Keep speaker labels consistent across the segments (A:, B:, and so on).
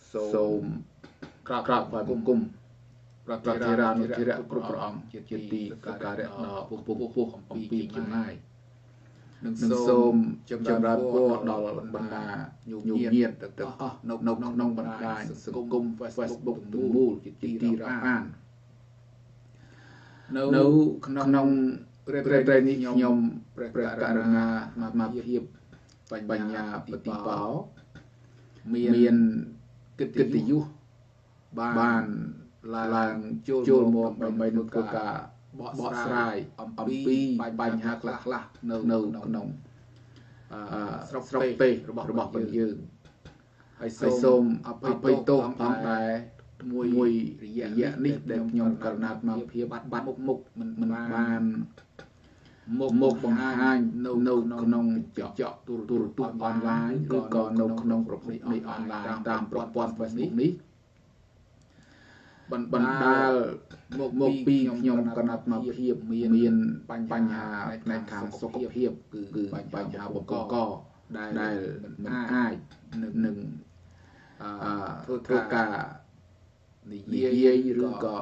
A: សូមក្រាបថ្វាយបង្គំព្រះធេរានុធេរៈគ្រប់ព្រះអង្គជាទីសក្ការៈដល់ពុះអំពីចំណាយនិងសូមចម្រើនពរដល់បណ្ដាញោមញាតិទាំងអស់នៅក្នុងបណ្ដាញសង្គម Facebook ទូមូលជាទីរាប់អាននៅក្នុងព្រៃនេះខ្ញុំព្រះករុណាមកភាពបញ្ញាបតិបោមានកិត្តិយសបានឡើងចូលមកដើម្បីនឹងធ្វើការបកស្រាយអំពីបញ្ហាខ្លះនៅក្នុងស្រុកទេសរបស់យើងហើយសូមអភ័យទោសផងដែរមួយរយៈនេះដែលខ្ញុំករុណាមកភាពបាត់មុខមិនបានមកបង្ហាញនៅក្នុងកញ្ចក់ទូរទស្សន៍អនឡាញឬក៏នៅក្នុងប្រភពនៃអនឡាញតាមប្រព័ន្ធ Facebook នេះបណ្ដាលមកពីខ្ញុំកណាត់មកភាពមានបញ្ហាផ្នែកខាងសុខភាពគឺបញ្ហាបង្កដែលមិនអាចនឹងធ្វើការនិយាយឬក៏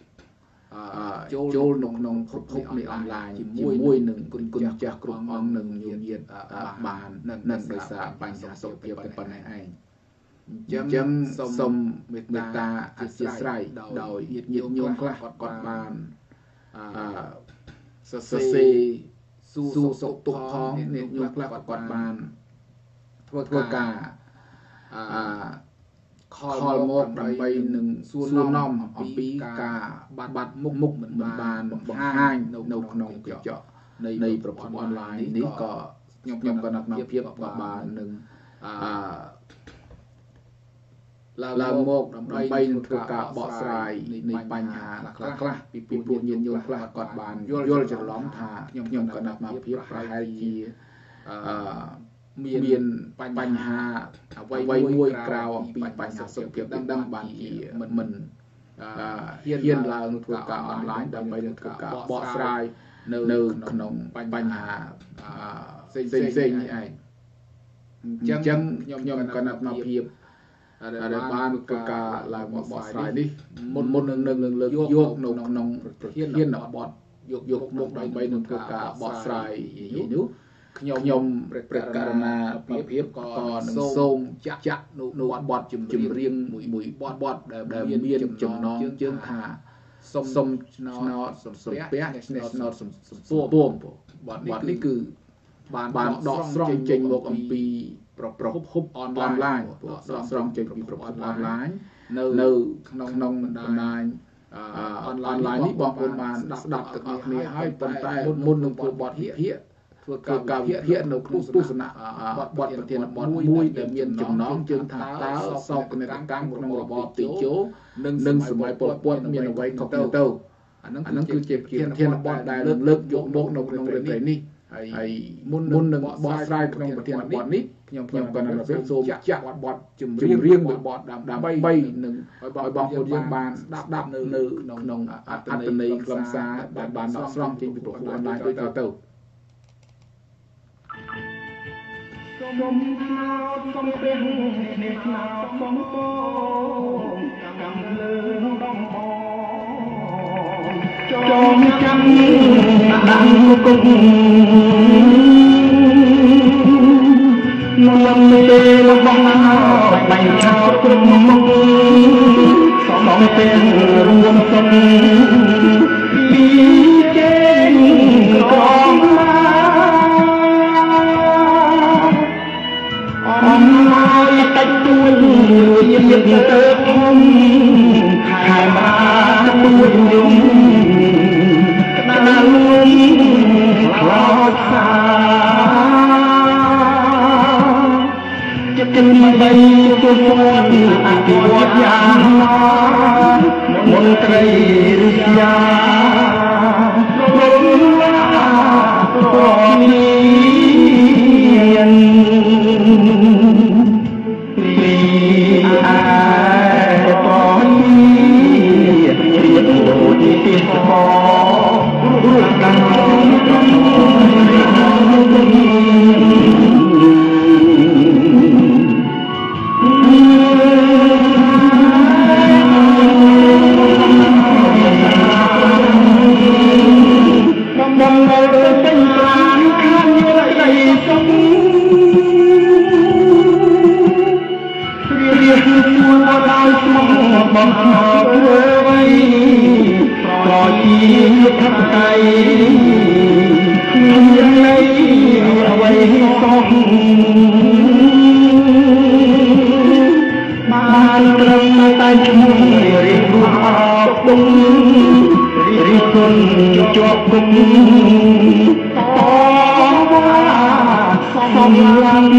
A: ចូលក្នុងប្រភពនៃអនឡាញជាមួយនឹងគុណចាស់គ្រប់អង្គនិងញោមញាតិបាននឹងដោយសារបញ្ហាសុខភាពតែប៉ុណ្ណេះឯងអញ្ចឹងសូមមេត្តាអធិស្ឋានដោយញាតិញោមខ្លះគាត់បានសរសេរសួរសុខទុក្ខផងញាតិញោមខ្លះគាត់បានធ្វើការខលមកដើម្បីនឹងសួរនាំអំពីការបាត់មុខមិនបានបង្ហាញនៅក្នុងកញ្ចក់នៃប្រព័ន្ធអនឡាញនេះក៏ខ្ញុំក៏ណាត់ភាពក៏បាននឹងឡើងមកដើម្បីនឹងធ្វើការបកស្រាយនៃបញ្ហាខ្លះពីព្រោះញាតិញោមខ្លះគាត់បានយល់ច្រឡំថាខ្ញុំក៏ណាត់មកភាពប្រហែលជាមានបញ្ហាអ្វីមួយក្រៅអំពីបញ្ហាសុខភាពដឹងបានជាមិនហ៊ានឡើងធ្វើការអនឡាញដើម្បីនឹងធ្វើការបកស្រាយនៅក្នុងបញ្ហាផ្សេងនេះឯងអញ្ចឹងខ្ញុំក៏ណាត់មកភាពដែលបានធ្វើការឡើងមកបកស្រាយនេះមុននឹងលើកយកនៅក្នុងប្រធានបទយកមកដើម្បីនឹងធ្វើការបកស្រាយនេះខ្ញុំព្រះករុណាភាពក៏នឹងសូមចាក់នៅបទចម្រៀងមួយបទដែលមានចំណងជើងថាសុំឆ្នោតសំពះឆ្នោតសំពួងបទនេះគឺបានដកស្រង់ចេញមកអំពីប្រភពអនឡាញដកស្រង់ចេញពីប្រភពអនឡាញនៅក្នុងបណ្ដាញអនឡាញនេះបងប្អូនបានស្ដាប់ទាំងអស់គ្នាហើយប៉ុន្តែមុននឹងធ្វើបទវិភាគធ្វើការវិភាគនៅក្នុងទស្សនៈបទប្រធានបទមួយដែលមានចំណងជើងថាតើសោកនាដកម្មក្នុងរបបតេជោនិងសម័យប៉ុលពតមានអ្វីខុសទៅអាហ្នឹងគឺជាប្រធានបទដែលលើកយកមកនៅក្នុងរឿងនេះហើយមុននឹងបកស្រាយក្នុងប្រធានបទនេះខ្ញុំក៏នឹងសូមចាក់បទចម្រៀងមួយបទដើម្បីនឹងឲ្យបងប្អូនយើងបានស្ដាប់នៅក្នុងអត្ថន័យខ្លឹមសារដែលបានដកស្រង់ចេញពីប្រព័ន្ធអនឡាញដូចទៅ
B: សូមឆ្នោតសូមព្រះអ្នកឆ្នោតបងបងកម្មលើដំបងចូលចាំដាក់គុកនាំពេលបងបាញ់ឆោតគ្រប់មុខសូមពេលរួមសុំពីជេងក្រមអំហើយតិចទួយទៀតទៅធំខែបាទួយយំក្តៅខ្លោចសាចិត្តទីបីជួបពួនអភិវឌ្ឍយ៉ាងណាមន្ត្រីរិទ្យាលោកឡាប្រនេះងឆ្នោតធ្វើអ្វីប្រជាធិបតេយ្យគ្មានន័យអ្វីសោះបានត្រឹមតែឈ្មោះរៀបរួចអបដុំរិះគន់ជាប់គុំតវ៉ាសំឡាញ់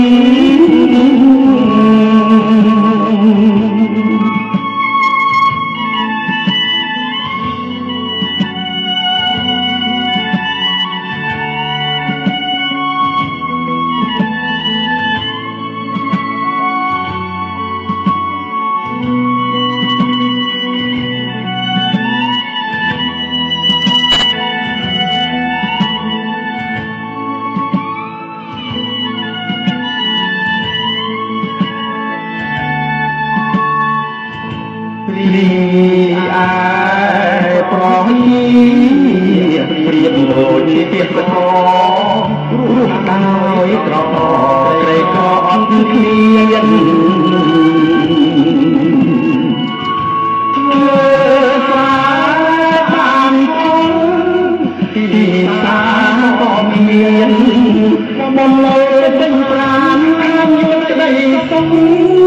B: ប្រហីព្រៀបដូចជាស្គររស់ដោយត្រកក្រេកអត់ឃ្លានធ្វើស្រាបានផងទីសាក៏មានបំលើពេញប្រាណខាងយកក្តីសុខ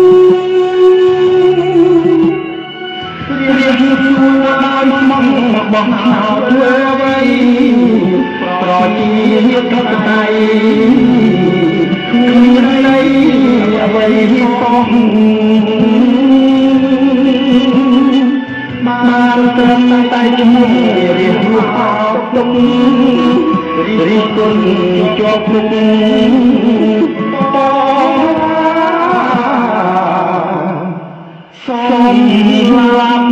B: រៀបជួរដោយស្មោះរបស់ឆ្នោតធ្វើអ្វីប្រជាធិបតេយ្យគ្មានន័យអ្វីសោះបានត្រឹមតែឈ្មោះរៀបរួចអបដុំរិះគន់ជាប់គុកសំឡាញ់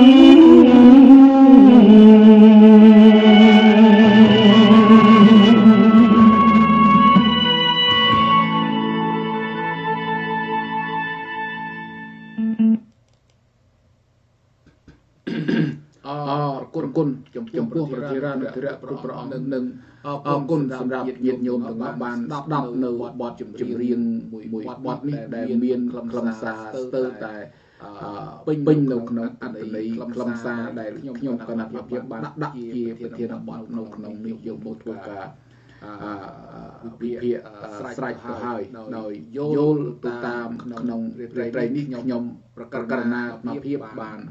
B: គុណចំពោះប្រជារាស្ត្រធិរៈគ្រប់ព្រះអង្គនឹងអរគុណសម្រាប់ញាតិញោមទាំងអស់បានស្ដាប់នៅបទចម្រៀងមួយបទនេះដែលមានខ្លឹមសារស្ទើរតែពេញនៅក្នុងអត្ថន័យខ្លឹមសារដែលខ្ញុំគណៈភាពបានដាក់ជាប្រធានបទនៅក្នុងនេះយកមកធ្វើការវិភាគស្រេចទៅហើយដោយយល់ទៅតាមក្នុងត្រីនេះខ្ញុំប្រកាសណាភាពបាន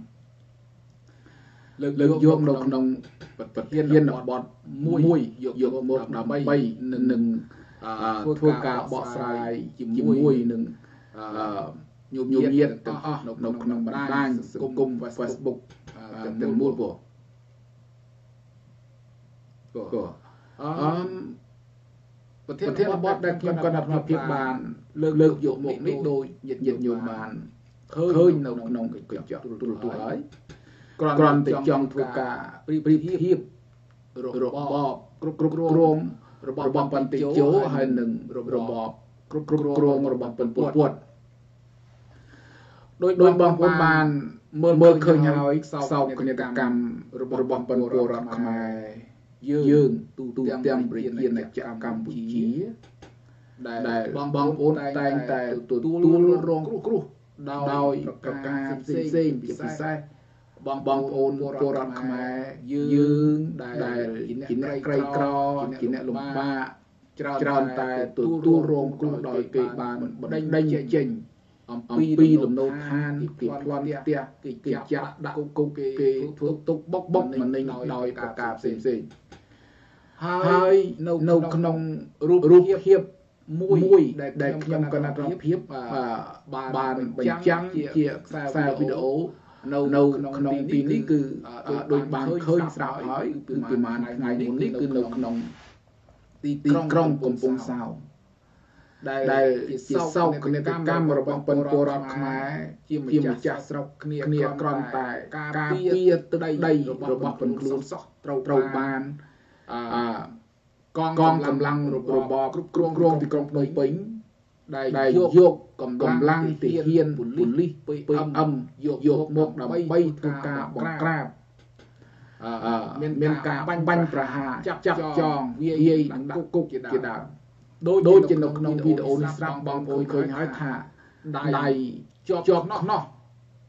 B: លើកយកនៅក្នុងប្រធានបទមួយយកមកដើម្បីនឹងធ្វើការបកស្រាយជាមួយនឹងញោមញាតិទាំងអស់នៅក្នុងបណ្ដាញសង្គម Facebook ទាំងមូលព្រោះប្រធានបទដែលខ្ញុំគណៈភាពបានលើកយកមកនេះដោយញាតិញោមបានឃើញនៅក្នុងកញ្ចក់ទូរទស្សន៍ហើយគ្រាន់តែចង់ធ្វើការប្រៀបធៀបរបបគ្រប់គ្រងរបស់បន្តិចោហើយនឹងរបបគ្រប់គ្រងរបស់ប៉ុលពតដោយបងប្អូនបានមើលឃើញហើយសោកនាដកម្មរបស់ពលរដ្ឋខ្មែរយើងទូទាំងប្រជាណាចក្រកម្ពុជាដែលបងប្អូនតែងតែទទួលរងគ្រោះដោយប្រការផ្សេងជាពិសេសបងប្អូនពលរដ្ឋខ្មែរយើងដែលជាអ្នកក្រីក្រជាអ្នកលំបាកច្រើនតែទទួលរងគ្រោះដោយគេបានបណ្ដេញចេញអំពីលំនៅឋានគេប្លន់ផ្ទះគេចាប់ដាក់គុកគេធ្វើទុកបុកម្នេញដោយប្រការផ្សេងហើយនៅក្នុងរូបភាពមួយដែលខ្ញុំគណៈភាពបានបញ្ចាំងជាខ្សែវីដេអូនៅក្នុងទីនេះគឺដូចបានឃើញស្រាប់ហើយគឺប្រហែលថ្ងៃមុននេះគឺនៅក្នុងទីក្រុងកំពង់សោមដែលជាសោកនាដកម្មរបស់ពលរដ្ឋខ្មែរជាម្ចាស់ស្រុកគ្នាគ្រាន់តែការពារទឹកដីរបស់ខ្លួនសោះត្រូវបានកងកម្លាំងរបបគ្រប់គ្រងទីក្រុងភ្នំពេញដែលយកកម្លាំងទាហានប៉ូលីស PM យកមកដើម្បីធ្វើការបង្ក្រាបមានការបាញ់ប្រហារចាប់ចងវាយដាក់គុកជាដើមដូចជានៅក្នុងវីដេអូនេះស្រាប់បងប្អូនឃើញហើយថាដៃជាប់ខ្នោះ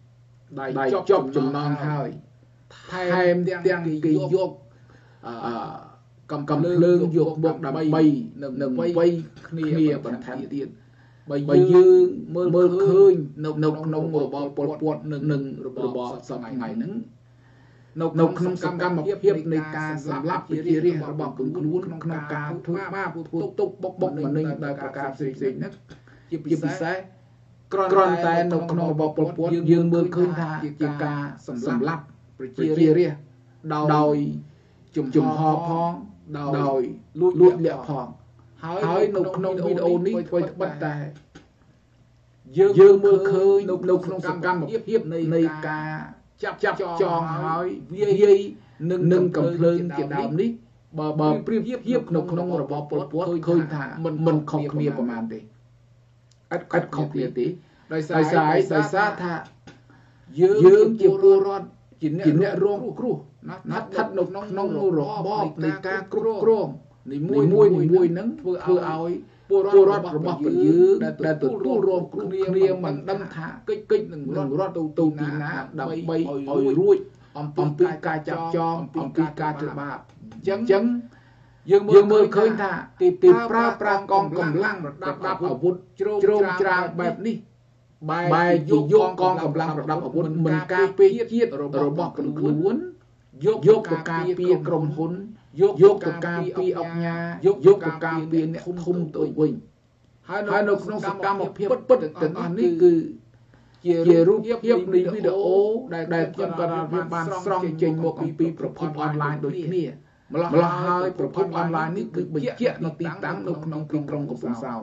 A: đài chọc chùm non hơi thêm tiếng kỳ dục cầm lương dục buộc đầm bay nâng bay khnia bằng thành tiền bởi dương mơ khơi nông rồi bọt nâng rồi bọt sập ngày nâng nông không sập cam một hiệpในการสำรับวิธีเรียกระบบกลุ่มล้วนក្នុងការធ្វើបាបទុកបុកមិននឹងដោយប្រការផ្សេងៗហ្នឹងជាពិសេសគ្រាន់តែនៅក្នុងរបបប៉ុលពតយើងមើលឃើញថាជាការសម្លាប់ប្រជារាស្ត្រដោយជំហរផងដោយលួចលាក់ផងហើយនៅក្នុងវីដេអូនេះធ្វើត្បិតតែយើងមើលឃើញនៅក្នុងសកម្មភាពនៃការចាប់ចងហើយវាយនឹងកំភ្លើងជាដើមនេះបើប្រៀបធៀបនៅក្នុងរបបប៉ុលពតឃើញថាមិនខុសគ្នាប្រហែលទេអត់ខុសគ្នាទេដោយសារថាយើងជាពលរដ្ឋជាអ្នករងគ្រោះណាស្ថិតនៅក្នុងរបបនៃការគ្រប់គ្រងនីមួយហ្នឹងធ្វើឲ្យពលរដ្ឋរបស់ពួកយើងដែលទទួលរងគ្រោះគ្នាមិនដឹងថាកិច្ចនឹងរត់ទៅទីណាដើម្បីឲ្យរួចអំពីការចាប់ចងអំពីការធ្វើបាបអញ្ចឹងយើងមើលឃើញថាគេប្រើប្រាស់កងកម្លាំងប្រដាប់អាវុធជ្រោមជ្រៅបែបនេះបែរជាយកកងកម្លាំងប្រដាប់អាវុធមិនការពារជាតិរបស់ខ្លួនយកទៅការពារក្រុមហ៊ុនយកទៅការពារអង្គការយកទៅការពារអ្នកធំទៅវិញហើយនៅក្នុងសកម្មភាពពិតទាំងអស់នេះគឺជារូបភាពនៃវីដេអូដែលខ្ញុំក៏បានស្រង់ចេញមកអំពីប្រភពអនឡាញដូចគ្នាម្ល៉េះហើយប្រភពអនឡាញនេះគឺបញ្ជាក់នៅទីតាំងនៅក្នុងទីក្រុងកំពង់សោម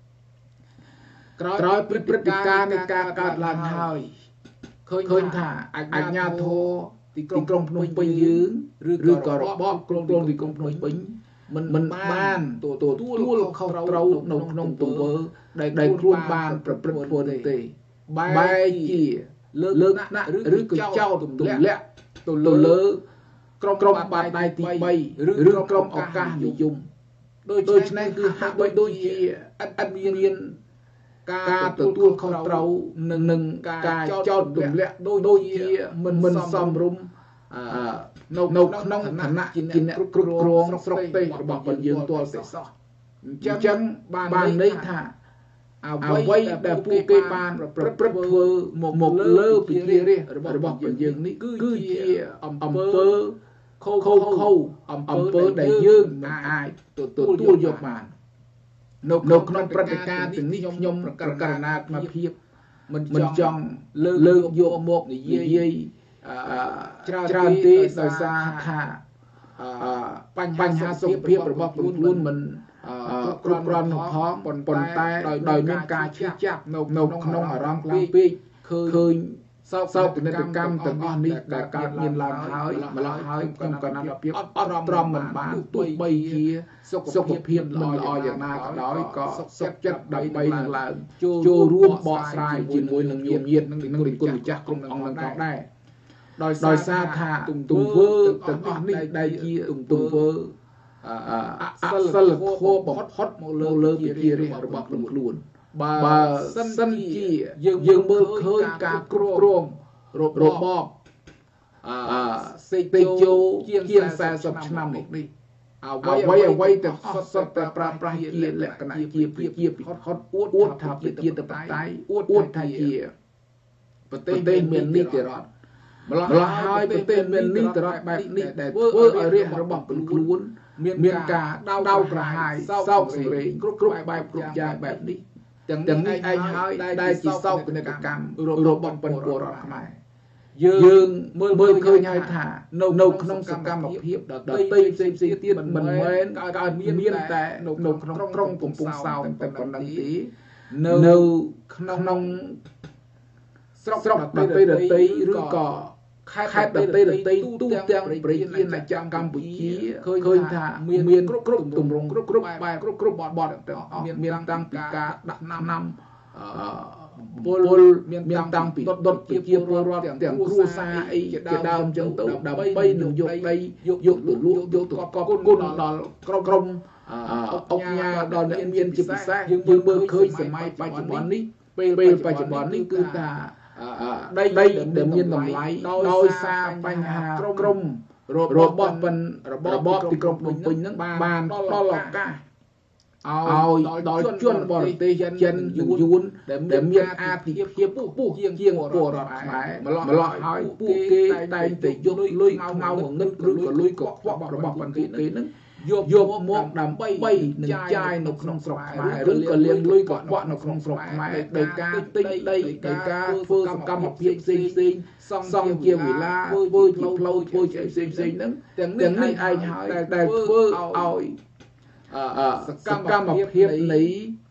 A: ក្រោយពីព្រឹត្តិការណ៍នៃការកើតឡើងហើយឃើញថាអាជ្ញាធរទីក្រុងភ្នំពេញយើងឬក៏របបគ្រប់គ្រងទីក្រុងភ្នំពេញមិនបានទទួលខុសត្រូវនៅក្នុងទង្វើដែលខ្លួនបានប្រព្រឹត្តធ្វើទេបែរជាលើកដាក់ឬក៏ចោទទម្លាក់ទៅលើក្រុមបាតដៃទី3ឬក្រុមឱកាសនិយមដូច្នេះគឺហាក់ដូចជាឥតមានការទទួលខុសត្រូវនឹងការចោទទម្លាក់ដូចជាមិនសមរម្យនៅក្នុងឋានៈជាអ្នកគ្រប់គ្រងស្រុកទេសរបស់ពលយើងទាល់តែសោះអញ្ចឹងបានន័យថាអ្វីដែលពួកគេបានប្រព្រឹត្តធ្វើមកលើប្រជារាស្ត្ររបស់ពលយើងនេះគឺជាអំពើខុសអំពើដែលយើងមិនអាចទទួលយកបាននៅក្នុងព្រឹត្តិការណ៍ទាំងនេះខ្ញុំប្រកាសណាអាភាពមិនចង់លើកយកមកនិយាយច្រើនទេដោយសារថាបញ្ហាសុខភាពរបស់ខ្លួនមិនគ្រប់គ្រាន់នោះផងប៉ុន្តែដោយមានការឈឺចាប់នៅក្នុងអារម្មណ៍ខ្លាំងពេកឃើញសោកនាដកម្មទាំងអស់នេះដែលកើតមានឡើងហើយម្ល៉េះហើយខ្ញុំក៏ណាត់ភាពអត់ទ្រាំមិនបានទោះបីជាសុខភាពមិនល្អយ៉ាងណាក៏ដោយក៏សុខចិត្តដើម្បីនឹងឡើងចូលរួមបកស្រាយជាមួយនឹងញាតិនឹងរិទ្ធគុណម្ចាស់ក្រុមអង្គនឹងផងដែរដោយសារថាទង្វើទាំងអស់នេះដែលជាទង្វើអសិលធម៌បំផុតមកលើប្រជារាស្ត្ររបស់ខ្លួនបើសិនជាយើងមើលឃើញការគ្រប់គ្រងរបបសេកជោជាង40ឆ្នាំមកនេះអ្វីទាំងអស់សុទ្ធតែប្រើប្រាស់ជាលក្ខណៈជាប្រជាពិហត់អួតថាប្រជាធិបតេយ្យអួតថាជាប្រទេសមាននីតិរដ្ឋម្ល៉េះហើយប្រទេសមាននីតិរដ្ឋបែបនេះដែលធ្វើឲ្យរាស្ត្ររបស់ខ្លួនមានការដៅក្រហាយសោកសង្រេងគ្រប់បែបគ្រប់យ៉ាងបែបនេះទាំងនេះឯងហើយដែលជាសោកនាដកម្មរបស់ពលរដ្ឋខ្មែរយើងមើលឃើញហើយថានៅក្នុងសកម្មភាពដតីផ្សេងទៀតមិនមែនកើតមានតែនៅក្នុងក្រុងកំពង់សោមតែប៉ុណ្ណឹងទេនៅក្នុងស្រុកដតីឬក៏ខេត្តដតីទូទាំងប្រទេសអាណាចក្រកម្ពុជាឃើញថាមានគ្រប់ទម្រង់គ្រប់បែបគ្រប់បទទាំងអស់មានតាំងពីការដាក់ឆ្នាំពលមានតាំងពីដុតប្រជាពលរដ្ឋទាំងគ្រួសារអីជាដើមចឹងទៅដើម្បីនឹងយកដីយកទៅលក់យកទៅកប់គុណដល់ក្រុមអង្គការដល់អ្នកមានជាពិសេសយើងមើលឃើញសម័យបច្ចុប្បន្ននេះពេលបច្ចុប្បន្ននេះគឺថាដីដែលមានតម្លៃដោយសារបញ្ហាក្រុមរបស់ទីក្រុងភ្នំពេញហ្នឹងបានដល់ឱកាសឲ្យដល់ជនបរទេសចិនយួនដែលមានអាទិភាពខ្ពស់ជាងពលរដ្ឋខ្មែរម្ល៉េះហើយពួកគេតែងតែយកលុយខ្មៅងឹតឬក៏លុយកខ្វក់របស់ប្រទេសគេហ្នឹងយកមកដើម្បីនឹងចាយនៅក្នុងស្រុកខ្មែរឬក៏លាងលុយកខ្វក់នៅក្នុងស្រុកខ្មែរដោយការទិញដីដោយការធ្វើសកម្មភាពផ្សេងសង់ជាវិឡាធ្វើជាផ្លូវធ្វើជាផ្សេងហ្នឹងទាំងនេះឯងហើយដែលធ្វើឲ្យសកម្មភាពនៃ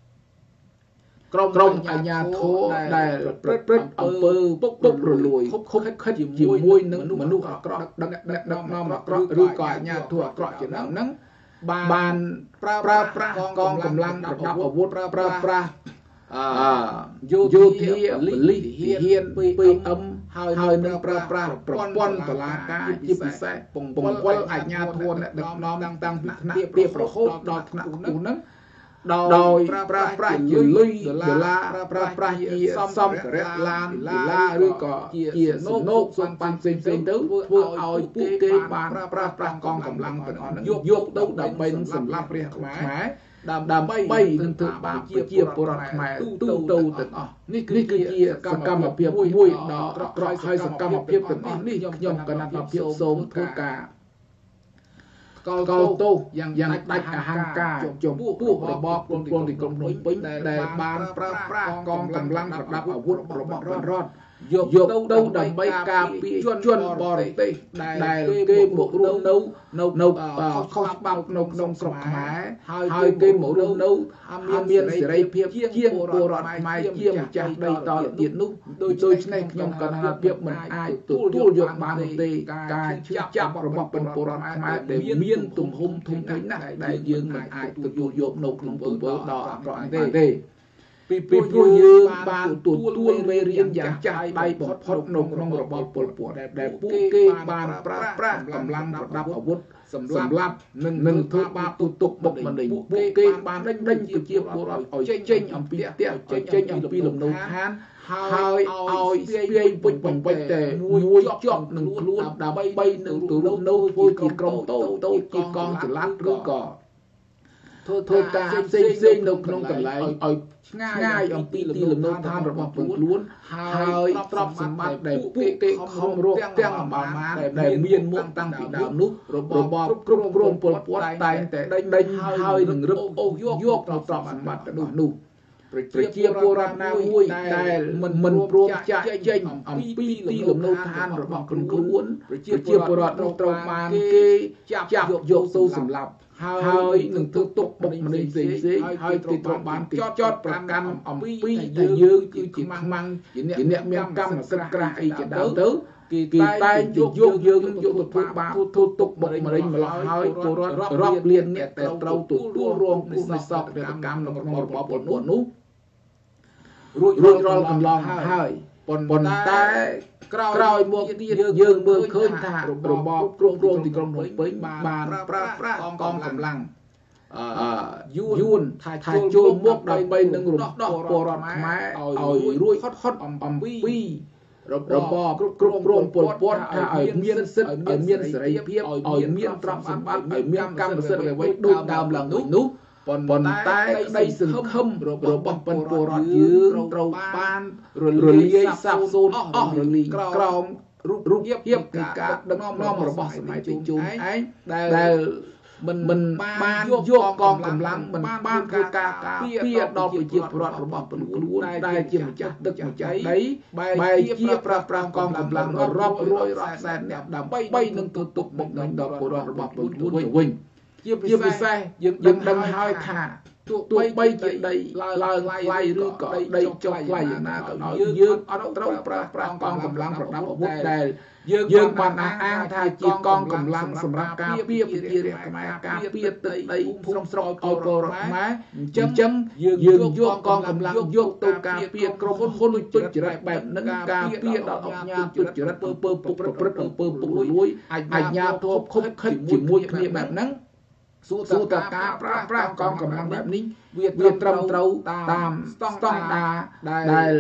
A: ក្រុមអាជ្ញាធរដែលប្រព្រឹត្តអំពើពុករលួយខុបខិតជាមួយនឹងមនុស្សអាក្រក់ដឹកនាំអាក្រក់ឬក៏អាជ្ញាធរអាក្រក់ជាដើមហ្នឹងបានប្រើប្រាស់កងកម្លាំងប្រដាប់អាវុធប្រើប្រាស់យោធាប៉ូលីសទាហាន PM ហើយនឹងប្រើប្រាស់ប្រព័ន្ធតុលាការជាពិសេសពង្វល់អាជ្ញាធរអ្នកដឹកនាំតាំងពីថ្នាក់ទាបរហូតដល់ថ្នាក់ខ្ពស់ហ្នឹងដោយប្រើប្រាស់ជាលុយដុល្លារប្រើប្រាស់ជាសម្ភារៈឡានវិឡាឬក៏ជាសំណូកសំប៉ាន់ផ្សេងទៅធ្វើឲ្យពួកគេបានប្រើប្រាស់កងកម្លាំងទាំងអស់ហ្នឹងយកទៅដើម្បីនឹងសម្លាប់ព្រះខ្មែរដើម្បីនឹងធ្វើបាបប្រជាពលរដ្ឋខ្មែរទូទៅទាំងអស់នេះគឺជាសកម្មភាពមួយដ៏អាក្រក់ហើយសកម្មភាពទាំងអស់នេះខ្ញុំគណៈភាពសូមធ្វើការកោតទោសយ៉ាងដាច់អហង្ការចំពោះរបបពលរដ្ឋទីក្រុងភ្នំពេញដែលបានប្រើប្រាស់កងកម្លាំងប្រដាប់អាវុធរបស់រដ្ឋយកទៅដើម្បីការពារជនបរទេសដែលគេមករស់នៅខុសច្បាប់នៅក្នុងស្រុកខ្មែរហើយគេមករស់នៅមានសេរីភាពជាងពលរដ្ឋខ្មែរជាម្ចាស់ដីតទៅទៀតនោះដូច្នេះខ្ញុំគណៈភាពមិនអាចទទួលយកបានទេការចាប់របស់ពលរដ្ឋខ្មែរដែលមានទំហំធំធេងណាស់ដែលយើងមិនអាចទទួលយកនៅក្នុងទង្វើដ៏អាក្រក់ទេពីព្រោះយើងបានទទួលមេរៀនយ៉ាងចាស់ដៃបំផុតនៅក្នុងរបបប៉ុលពតដែលពួកគេបានប្រើប្រាស់កម្លាំងប្រដាប់អាវុធសម្រាប់នឹងធ្វើបាបទុកបុកម្នេញពួកគេបានដេញប្រជាពលរដ្ឋឲ្យចេញអំពីផ្ទះចេញអំពីលំនៅឋានហើយឲ្យស្ពាយពុជបំពេចតែមួយជាប់នឹងខ្លួនដើម្បីនឹងទៅរស់នៅធ្វើជាក្រុមតូចជាកងចល័តឬក៏ធ្វើការផ្សេងនៅក្នុងកន្លែងឲ្យឆ្ងាយអំពីទីលំនៅឋានរបស់ខ្លួនហើយទ្រព្យសម្បត្តិដែលពួកគេខំរកទាំងអមាដែលមានមកតាំងពីដើមនោះរបបគ្រប់គ្រងពលពតតែងតែដេញហើយនឹងរឹបអូសយកនៅទ្រព្យសម្បត្តិនោះប្រជាពលរដ្ឋណាមួយដែលមិនព្រមចាក់ចែងអំពីទីលំនៅឋានរបស់ខ្លួនប្រជាពលរដ្ឋនោះត្រូវបានគេចាប់យកទៅសម្លាប់ហើយនឹងធ្វើទុកបុកម្នេញផ្សេងហើយគេត្រូវបានគេចោទប្រកាន់អំពីតែយើងគឺជាខ្មាំងជាអ្នកមានកម្មសិទ្ធិក្រាស់អីជាដើមទៅគេតែងយកយើងយកទៅធ្វើបាបធ្វើទុកបុកម្នេញម្ល៉េះហើយពលរដ្ឋរាប់លានអ្នកតែត្រូវទទួលរងគ្រោះនៃសោកនាដកម្មនៅក្នុងរបបប៉ុលពតនោះរួចរាល់កន្លងហើយប៉ុន្តែក្រោយមកទៀតយើងមើលឃើញថារបបគ្រប់គ្រងទីក្រុងភ្នំពេញបានប្រើប្រាស់កងកម្លាំងយួនថាចូលមកដើម្បីនឹងរំដោះពលរដ្ឋខ្មែរឲ្យរួចផុតអំពីរបបគ្រប់គ្រងពលពតថាឲ្យមានសិទ្ធិឲ្យមានសេរីភាពឲ្យមានទ្រព្យសម្បត្តិឲ្យមានកម្មសិទ្ធិអ្វីដូចដើមឡើងនោះប៉ុន្តែក្តីសង្ឃឹមរបស់ពលរដ្ឋយើងត្រូវបានរលាយសាបសូន្យអស់រលីក្រោមរូបភាពនៃការដឹកនាំរបស់សម័យតេជោឯងដែលមិនបានយកកងកម្លាំងមិនបានធ្វើការការពារដល់ប្រជាពលរដ្ឋរបស់ខ្លួនដែលជាម្ចាស់ទឹកម្ចាស់ដីបែរជាប្រើប្រាស់កងកម្លាំងរាប់រយរាប់សែនអ្នកដើម្បីនឹងធ្វើទុកបុកម្នេញដល់ពលរដ្ឋរបស់ខ្លួនទៅវិញជាពិសេសយើងដឹងហើយថាទោះបីជាដីឡើងថ្លៃឬក៏ដីចុះថ្លៃយ៉ាងណាក៏ដោយយើងអត់ត្រូវប្រើប្រាស់កងកម្លាំងប្រដាប់អាវុធដែលយើងបានអះអាងថាជាកងកម្លាំងសម្រាប់ការពារប្រជារាស្ត្រខ្មែរការពារទឹកដីភូមិស្រុកឲ្យពលរដ្ឋខ្មែរអញ្ចឹងយើងយកកងកម្លាំងយកទៅការពារក្រុមហ៊ុនទុច្ចរិតបែបហ្នឹងការពារដល់អង្គការទុច្ចរិតអំពើពុករព្រឹត្តអំពើពុករលួយអាជ្ញាធរខុបខិតជាមួយគ្នាបែបហ្នឹងសួរតើការប្រើប្រាស់កងកម្លាំងបែបនេះវាត្រឹមត្រូវតាមស្តង់ដារដែល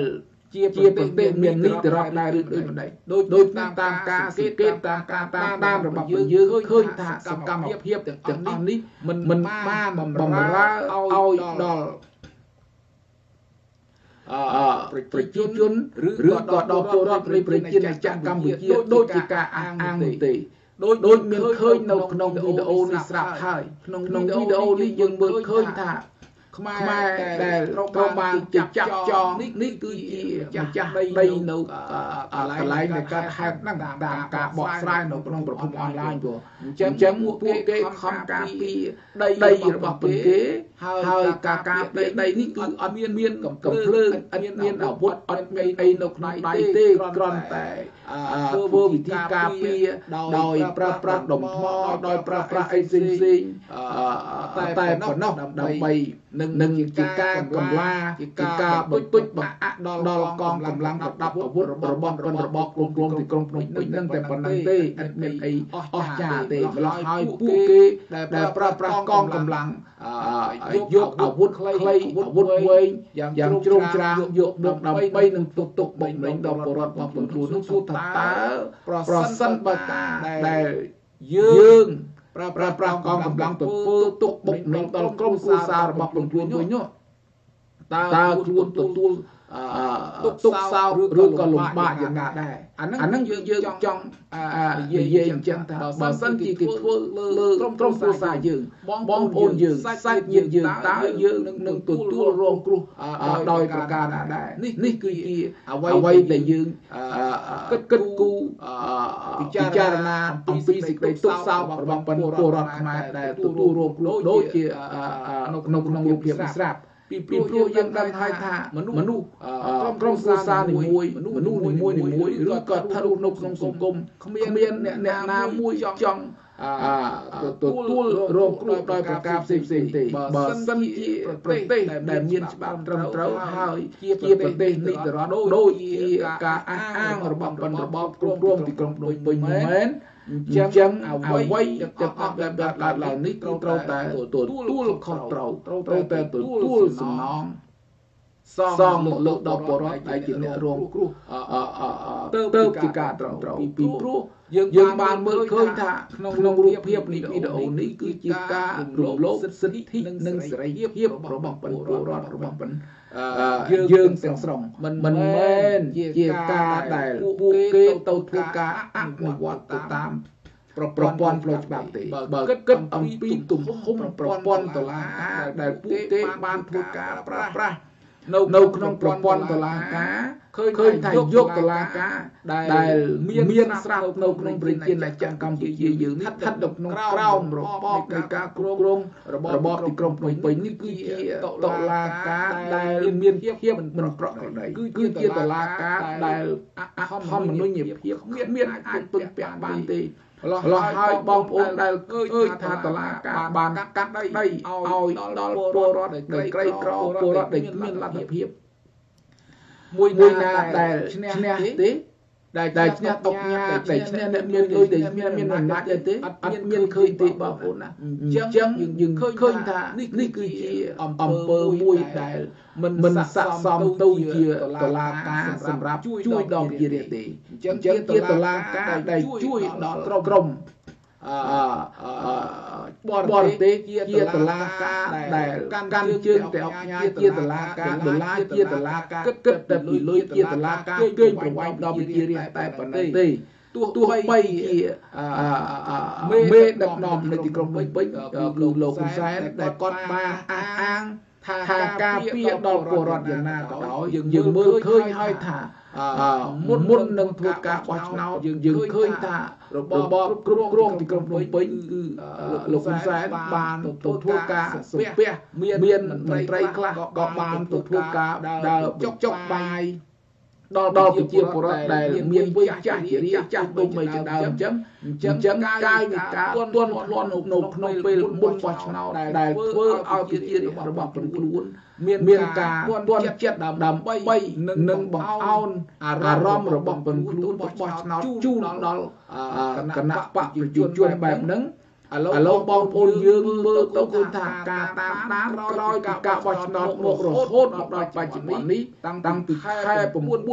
A: ជាប្រទេសមាននីតិរដ្ឋដែរឬដូចមិនដែរដូចតាមការសង្កេតតាមការតាមដានរបស់យើងឃើញថាសកម្មភាពទាំងអស់នេះមិនបានបំរើឲ្យដល់ប្រជាជនឬក៏ដល់ពលរដ្ឋនៃប្រជាជាតិកម្ពុជាដូចជាការអះអាងនោះទេដូចមានឃើញនៅក្នុងវីដេអូនេះស្រាប់ហើយក្នុងវីដេអូនេះយើងមើលឃើញថាខ្មែរដែលត្រូវបានគេចាប់ចងនេះគឺជាម្ចាស់ដីនៅកន្លែងនៃការហេតុហ្នឹងតាមការបកស្រាយនៅក្នុងប្រព័ន្ធអនឡាញព្រោះអញ្ចឹងពួកគេខំការពារដីរបស់ពួកគេហើយការការពារដីនេះគឺអត់មានកំភ្លើងអត់មានអាវុធអត់មានអីនៅក្នុងដៃទេគ្រាន់តែធ្វើវិធីការពារដោយប្រើប្រាស់ដុំថ្មដោយប្រើប្រាស់អីផ្សេងតែប៉ុណ្ណោះដើម្បីនឹងជាការកម្លាជាការបន្ទុចបង្អាក់ដល់កងកម្លាំងប្រដាប់អាវុធរបស់គ្រប់គ្រងទីក្រុងភ្នំពេញនឹងតែប៉ុណ្្នឹងទេអត់មានអីអស្ចារ្យទេម្ល៉េះហើយពួកគេដែលប្រើប្រាស់កងកម្លាំងយកអាវុធខ្លីអាវុធវែងយ៉ាងជ្រោមជ្រាងយកមកដើម្បីនឹងទុកបុកម្នេញដល់ពលរដ្ឋរបស់ខ្លួននោះសួរថាតើប្រសិនបើដែលយើងប្រើប្រាស់កងកម្លាំងទៅធ្វើទុកបុកម្នេញដល់ក្រុមគ្រួសាររបស់ខ្លួនវិញនោះតើខ្លួនទទួលទុកសោកឬក៏លំបាកយ៉ាងណាដែរអាហ្នឹងយើងចង់និយាយអញ្ចឹងថាបើសិនជាគេធ្វើលើក្រុមគ្រួសារយើងបងប្អូនយើងសាច់ញាតិយើងតើយើងនឹងទទួលរងគ្រោះដោយប្រការណាដែរនេះគឺជាអ្វីដែលយើងគិតគូរពិចារណាអំពីសេចក្តីទុកសោករបស់ពលរដ្ឋខ្មែរដែលទទួលរងគ្រោះដូចជានៅក្នុងរូបភាពស្រាប់ពីព្រោះយើងដឹងហើយថាមនុស្សក្រុមគ្រួសារនីមួយមនុស្សនីមួយឬក៏ស្ថិតនៅក្នុងសង្គមគ្មានអ្នកណាមួយចង់ទទួលរងគ្រោះដោយប្រការផ្សេងទេបើសិនជាប្រទេសដែលមានច្បាប់ត្រឹមត្រូវហើយជាប្រទេសនីតិរដ្ឋដូចជាការអះអាងរបស់គ្រប់គ្រងទីក្រុងភ្នំពេញមែនអញ្ចឹងអ្វីទាំងអស់ដែលកើតឡើងនេះត្រូវតែទទួលខុសត្រូវតែទទួលសំណងសងមកលើដល់ពលរដ្ឋដែលជាអ្នករងគ្រោះទៅជាការត្រឹមត្រូវពីព្រោះយើងបានមើលឃើញថាក្នុងរូបភាពនេះវីដេអូនេះគឺជាការរំលោភសិទ្ធិនិងសេរីភាពរបស់ពលរដ្ឋរបស់យើងទាំងស្រុងមិនមែនជាការដែលពួកគេទៅធ្វើការអនុវត្តទៅតាមប្រព័ន្ធផ្លូវច្បាប់ទេបើគិតអំពីទំហំប្រព័ន្ធតុលាការដែលពួកគេបានធ្វើការប្រើប្រាស់នៅក្នុងប្រព័ន្ធតុលាការឃើញថាយកតុលាការដែលមានស្រាប់នៅក្នុងប្រជាជាតិកម្ពុជាយើងនេះស្ថិតនៅក្នុងក្រោមរបបនៃការគ្រប់គ្រងរបបទីក្រុងភ្នំពេញនេះគឺជាតុលាការដែលមានភាពមិនប្រក្រតីគឺជាតុលាការដែលអធម្មមនុញ្ញភាពមានអាចពឹងពាក់បានទេឡោះហើយបងប្អូនដែលឃើញថាតុលាការបានកាត់ដីឲ្យដល់ពលរដ្ឋដែលក្រីក្រពលរដ្ឋដែលគ្មានលទ្ធភាពមួយណាដែលឈ្នះទេដែលឈ្នះតុកញ៉ាដែលឈ្នះអ្នកមានលុយដែលមានអំណាចទេអត់មានឃើញទេបងប្អូនណាអញ្ចឹងយើងឃើញថានេះគឺជាអំពើមួយដែលមិនស័ក្តិសមទៅជាតុលាការសម្រាប់ជួយដល់ប្រជារាស្ត្រទេអញ្ចឹងជាតុលាការដែលជួយដល់ក្រុមបរទេសជាតុលាការដែលកាន់ជើងតែអុកញ៉ាជាតុលាការដុល្លារជាតុលាការគិតតែពីលុយជាតុលាការគេងប្រវាយដល់ប្រជារាស្ត្រតែប៉ុណ្ណឹងទេទោះបីជាមេដឹកនាំនៅទីក្រុងភ្នំពេញគឺលោកហ៊ុនសែនដែលគាត់បានអះអាងថាការពារដល់ពលរដ្ឋយ៉ាងណាក៏ដោយយើងមើលឃើញហើយថាមុននឹងធ្វើការបោះឆ្នោតយើងឃើញថារបបគ្រប់គ្រងទីក្រុងភ្នំពេញគឺលោកហ៊ុនសែនបានទៅធ្វើការសំពះមានមន្ត្រីខ្លះក៏បានទៅធ្វើការដើរចុកបាយដល់ប្រជាពលរដ្ឋដែលមានវ័យចាស់ជារាចាស់ដូចមិនជាដើមអញ្ចឹងកាយវិការទន់ភ្លន់នៅក្នុងពេលមុនបោះឆ្នោតដែលធ្វើឲ្យប្រជារបស់ខ្លួនមានការទន់ចិត្តដើម្បីនឹងបង្អោនអារម្មណ៍របស់ខ្លួនទៅបោះឆ្នោតជូនដល់គណៈបកប្រជាជនបែបហ្នឹងឥឡូវបងប្អូនយើងមើលទៅឃើញថាការតាមដានក្រោយពីការបោះឆ្នោតមករហូតមកដល់បច្ចុប្បន្ននេះតាំងពីខែ9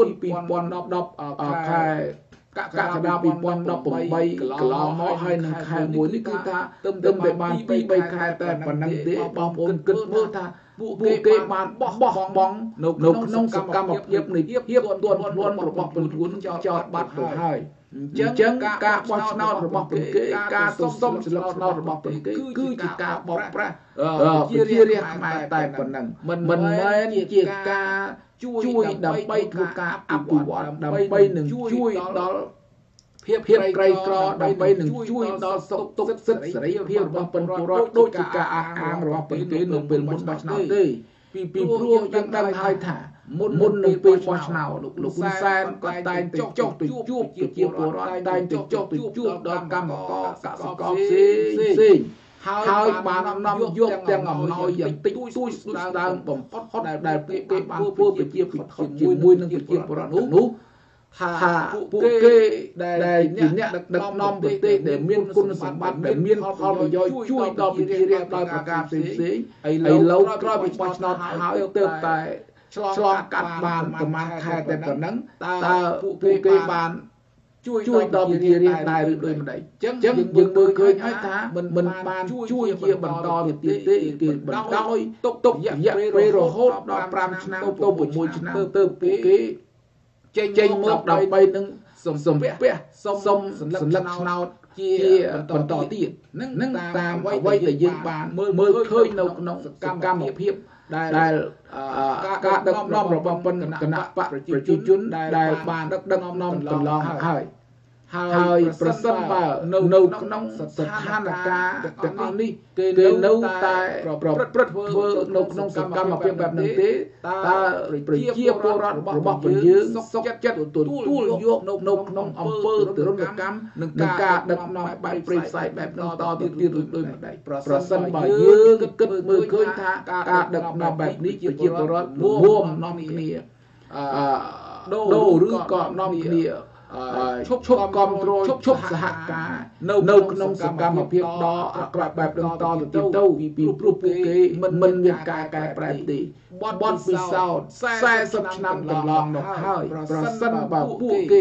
A: 2010ខែកក្កដា2018កន្លងមកហើយនឹងខែ1នេះគឺថាទៅតែបាន2 3ខែតែប៉ុណ្ណឹងទេបងប្អូនគិតមើលថាពួកគេបានបោះបង់នៅក្នុងសកម្មភាពនៃភាពទន់ភ្លន់របស់ពលរដ្ឋចោតបាត់ទៅហើយអញ្ចឹងការបោះឆ្នោតរបស់ពួកគេការសុំស្លឹកឆ្នោតរបស់ពួកគេគឺជាការបោកប្រាស់ជារាជខ្មែរតែប៉ុណ្ណឹងមិនមែនជាការជួយដើម្បីធ្វើការអភិវឌ្ឍដើម្បីនឹងជួយដល់ភាពក្រីក្រដើម្បីនឹងជួយដល់សុខទុក្ខសិទ្ធិសេរីភាពរបស់ពលរដ្ឋដូចជាការអះអាងរបស់ពួកគេនៅពេលមុនបោះឆ្នោតទេពីព្រោះយើងដឹងហើយថាមុននឹងពេលបោះឆ្នោតលោកហ៊ុនសែនក៏តែងទៅចុះទៅជួបប្រជាពលរដ្ឋតែងទៅចុះទៅជួបដល់កម្មករកសិករផ្សេងហើយបាននាំយកទាំងអំណោយយ៉ាងតិចតួចស្ដើងបំផុតដែលពួកគេបានធ្វើប្រជាពិធជាមួយនឹងប្រជាពលរដ្ឋនោះថាពួកគេដែលជាអ្នកដឹកនាំប្រទេសដែលមានគុណសម្បត្តិដែលមានផលប្រយោជន៍ជួយដល់ប្រជារាស្ត្រដោយប្រការផ្សេងឥឡូវក្រោយពីបោះឆ្នោតហើយទើបតែឆ្លងកាត់បានប្រហែលខែតែប៉ុណ្ណឹងតើពួកគេបានជួយដល់ប្រជារាស្ត្រដែរឬដូចម្ដេចអញ្ចឹងយើងមើលឃើញហើយថាមិនបានជួយជាបន្តទៅទៀតទេគឺបណ្ដោយទុករយៈពេលរហូតដល់5ឆ្នាំទៅ6ឆ្នាំទៅពួកគេចេញមកដើម្បីនឹងសំពះសុំសន្លឹកឆ្នោតជាបន្តទៀតនឹងតាមអ្វីដែលយើងបានមើលឃើញនៅក្នុងសកម្មភាពដែលការដឹកនាំរបស់គណៈបកប្រជាជនដែលបានដឹកនាំកន្លងហើយប្រសិនបើនៅក្នុងស្ថានភាពទាំងអស់នេះគេនៅតែប្រព្រឹត្តធ្វើនៅក្នុងសកម្មភាពបែបនេះទេតើប្រជាពលរដ្ឋរបស់យើងសុខចិត្តទទួលយកនៅក្នុងអង្គើទរណកម្មនឹងការដឹកនាំបែបព្រៃផ្សៃបែបនោះតទៅទៀតឬដូចម្ដេចប្រសិនបើយើងគិតមើលឃើញថាការដឹកនាំបែបនេះប្រជាពលរដ្ឋរួមនាំគ្នាដូរឬក៏នាំគ្នាឈប់គ្រប់គ្រងឈប់សហការនៅក្នុងសកម្មភាពដ៏អាក្រក់បែបនោះតទៅពីព្រោះពួកគេមិនមានការកែប្រែទេបទពិសោធន៍40ឆ្នាំកន្លងមកហើយប្រសិនបើពួកគេ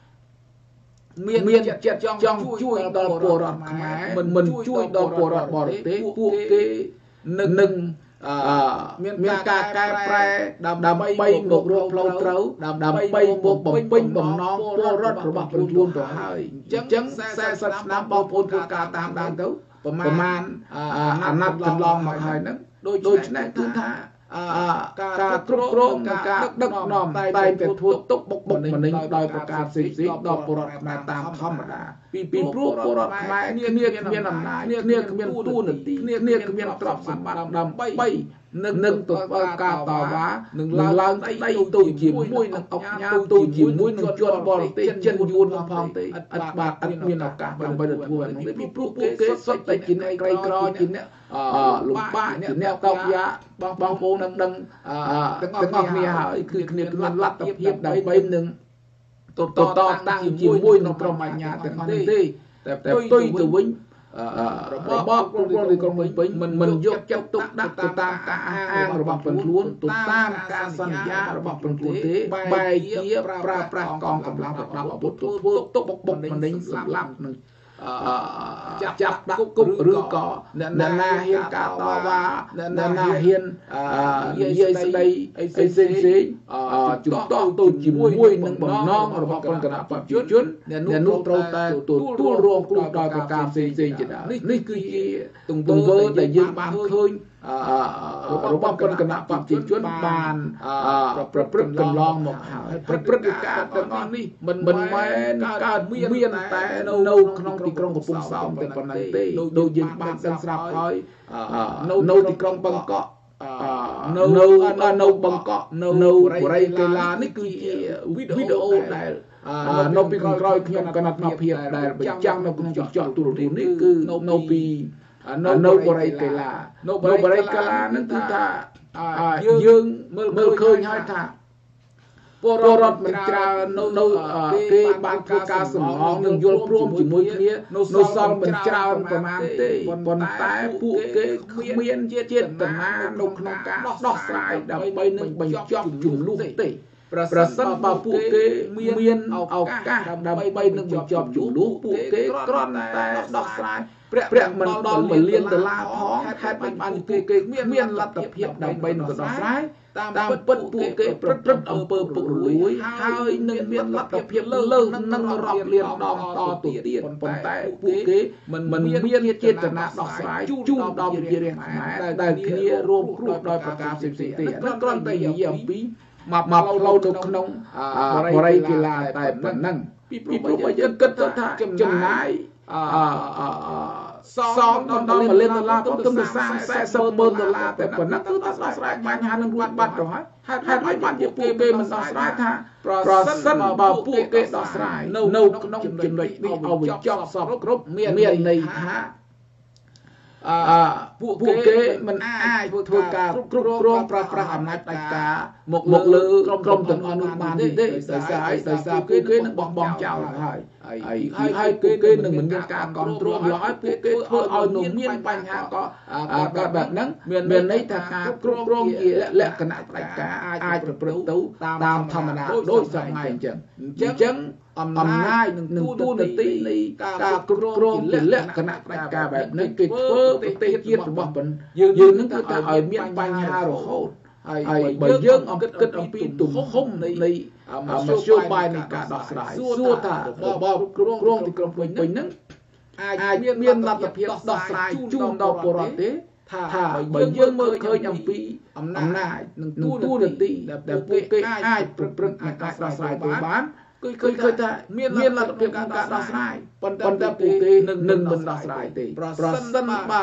A: មានចិត្តចង់ជួយដល់ពលរដ្ឋខ្មែរមិនជួយដល់ពលរដ្ឋបរទេសពួកគេនឹងមានការកែប្រែដើម្បីមករកផ្លូវត្រូវដើម្បីមកបំពេញបំណងពលរដ្ឋរបស់ខ្លួនទៅហើយអញ្ចឹង40ឆ្នាំបងប្អូនធ្វើការតាមដានទៅប្រមាណអាណត្តិកន្លងមកហើយហ្នឹងដូច្នេះគឺថាការគ្រប់គ្រងនិងការដឹកនាំតែងតែធ្វើទុកបុកម្នេញដោយប្រការផ្សេងដល់ពលរដ្ឋខ្មែរតាមធម្មតាពីព្រោះពលរដ្ឋខ្មែរគ្នាគ្មានអំណាចគ្នាគ្មានទួនាទីគ្នាគ្មានទ្រព្យសម្បត្តិដើម្បីនឹងទៅធ្វើការតវ៉ានឹងឡើងស្ដីទៅជាមួយនឹងអង្គញាទៅជាមួយនឹងជនបរទេសចិនយួននឹងផងទេអត់មានឱកាសដើម្បីទៅធ្វើអានោះទេពីព្រោះពួកគេសុទ្ធតែជាអ្នកក្រីក្រជាអ្នកលំបាកជាអ្នកតោកយ៉ាបងប្អូននឹងដឹងទាំងអស់គ្នាហើយគឺគ្នាគ្មានលទ្ធភាពដើម្បីនឹងតតាំងជាមួយនឹងក្រុមអាជ្ញាទាំងអស់នេះទេតែផ្ទុយទៅវិញរបបគ្រប់គ្រងទីក្រុងភ្នំពេញមិនយកចិត្តទុកដាក់ទៅតាមការអះអាងរបស់ខ្លួនទៅតាមការសន្យារបស់ខ្លួនទេបែរជាប្រើប្រាស់កងកម្លាំងប្រដាប់អាវុធទៅធ្វើទុកបុកម្នេញសម្លាប់នឹងចាប់ដាក់គុកឬក៏អ្នកណាហ៊ានការតវ៉ាអ្នកណាហ៊ាននិយាយស្ដីអីផ្សេងជំទាស់ទៅជាមួយនឹងបំណងរបស់គណៈបព្វជិជនអ្នកនោះត្រូវតែទទួលរងគ្រោះដោយប្រការផ្សេងជាដើមនេះគឺជាទង្វើដែលយើងបានឃើញរបស់គណៈបព្វជិជនបានប្រព្រឹត្តកន្លងមកហើយប្រព្រឹត្តិការណ៍ទាំងអស់នេះមិនមែនកើតមានតែនៅក្នុងទីក្រុងកំពង់សោមតែប៉ុណ្ណឹងទេដូចយើងបានដឹងស្រាប់ហើយនៅទីក្រុងបឹងកក់នៅបឹងកក់នៅបរិយាកេឡានេះគឺជាវីដេអូដែលនៅពីខាងក្រោយខ្ញុំគណៈភាពដែលបញ្ចាំងនៅក្នុងចកទូរទស្សន៍នេះគឺនៅពីនៅបរិយាកេឡាហ្នឹងគឺថាយើងមើលឃើញហើយថាពពលរដ្ឋមិនច្រើននៅគេបានធ្វើការសំឡងនិងយល់ព្រមជាមួយគ្នានៅសល់មិនច្រើនប្រមាណទេប៉ុន្តែពួកគេគ្មានចេតនានៅក្នុងការដោះស្រាយដើម្បីនឹងបញ្ចប់ជម្លោះទេប្រសិនបើពួកគេមានឱកាសដើម្បីនឹងបញ្ចប់ជម្លោះពួកគេគ្រាន់តែដោះស្រាយព្រះមិនដល់$1 លានផងហេតុមិនបានពួកគេមានលទ្ធភាពដើម្បីនឹងដោះស្រាយតាមពិតពួកគេប្រព្រឹត្តអំពើពុករលួយហើយនឹងមានលទ្ធភាពលើសនឹងរាប់លានដងតទៅទៀតប៉ុន្តែពួកគេមិនមានចេតនាដោះស្រាយជូនដល់ប្រជារាស្ត្រខ្មែរដែលគ្នារួមគ្រោះដោយប្រការផ្សេងៗទេហ្នឹងគ្រាន់តែនិយាយអំពីមកផ្លូវនៅក្នុងបរិយាកីឡាតែប៉ុណ្ណឹងពីព្រោះបើយើងគិតទៅថាចំណាយសងដល់$1 លានទៅទៅសាង$40,000តែប៉ុណ្ណឹងគឺដោះស្រាយបញ្ហានឹងរួចបាត់ទៅហើយហេតុមិនបានជាពួកគេមិនដោះស្រាយថាប្រសិនបើពួកគេដោះស្រាយនៅក្នុងចំណុចនេះឲ្យបញ្ចប់សពគ្រប់មានន័យថាពួកគេមិនអាចធ្វើការគ្រប់គ្រងប្រើប្រាស់អំណាចផ្ដាច់ការមកលើក្រុមទាំងអស់នោះបានទេដោយសារពួកគេនឹងបោះបង់ចោលហើយពួកគេនឹងមិនមានការគ្រប់គ្រងឡើយពួកគេធ្វើឲ្យនឹងមានបញ្ហាក៏កើតបែបហ្នឹងមានន័យថាការគ្រប់គ្រងជាលក្ខណៈផ្ដាច់ការអាចប្រព្រឹត្តទៅតាមធម្មតាដូចសម័យអញ្ចឹងអំណាចនឹងទូនាទីនៃការគ្រប់គ្រងជាលក្ខណៈផ្ដាច់ការបែបនេះគេធ្វើប្រទេសជាតិរបស់យើងនឹងគឺថាឲ្យមានបញ្ហារហូតហើយបើយើងគិតអំពីទំហំនៃមធ្យោបាយនៃការដោះស្រាយសួរថារបបគ្រប់គ្រងទីក្រុងភ្នំពេញហ្នឹងអាចមានលទ្ធភាពដោះស្រាយជូនដល់ពលរដ្ឋទេថាបើយើងមើលឃើញអំពីអំណាចនិងទូនាទីដែលពួកគេអាចប្រព្រឹត្តនៃការដោះស្រាយទៅបានគឺឃើញថាមានលទ្ធភាពក្នុងការដោះស្រាយប៉ុន្តែពួកគេនឹងមិនដោះស្រាយទេប្រសិនបើ